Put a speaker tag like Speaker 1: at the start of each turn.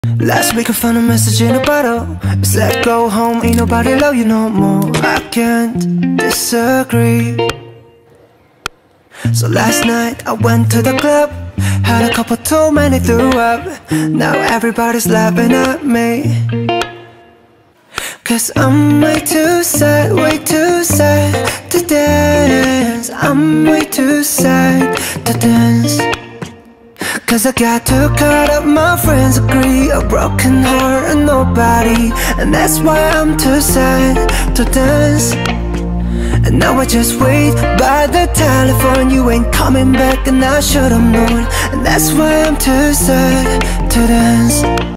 Speaker 1: Last week I found a message in a bottle. It said go home, ain't nobody love you no more. I can't disagree. So last night I went to the club, had a couple too many, threw up. Now everybody's laughing at me, 'cause I'm way too sad to dance. I'm way too sad to dance. 'Cause I got too caught up, my friends agree. A broken heart and nobody, and that's why I'm too sad to dance. And now I just wait by the telephone. You ain't coming back and I should've known, and that's why I'm too sad to dance.